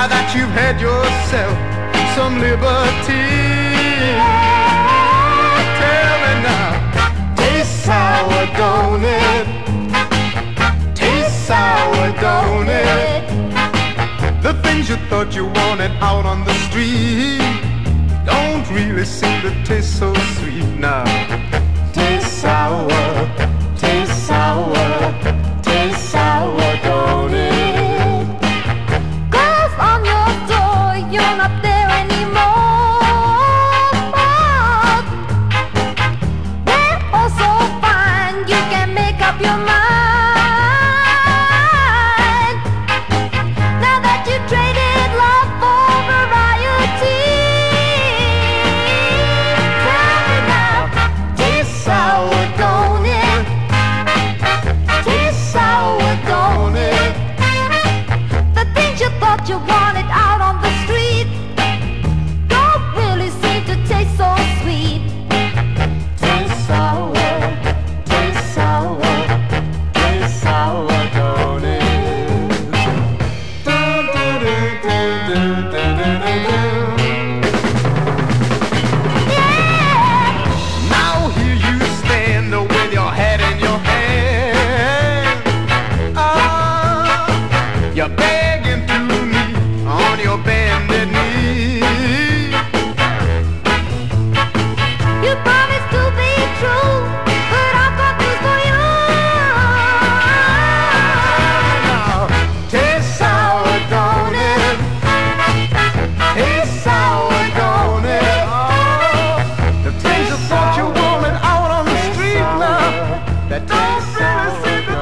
Now that you've had yourself some liberty, tell me now, tastes sour, don't it? Tastes sour, don't it? The things you thought you wanted out on the street don't really seem to taste so sweet now. Tastes sour, tastes sour, tastes sour, don't it? Cause on your door you're not there anymore, but they're all so fine you can make up your mind. Now that you traded love for variety, tell me now, tastes sour, don't it? Tastes sour, don't it? The things you thought you wanted out on the street don't really seem to taste so sweet. Tastes sour, tastes sour, tastes sour, don't it? Yeah. Now here you stand with your head in your hand. Ah, you're begging to me on your bended knee. You promised to be true, but I've got news for you. Now, tastes sour, don't it? Tastes sour, don't it? Oh, the things you thought you wanted out on the street now, that don't really seem to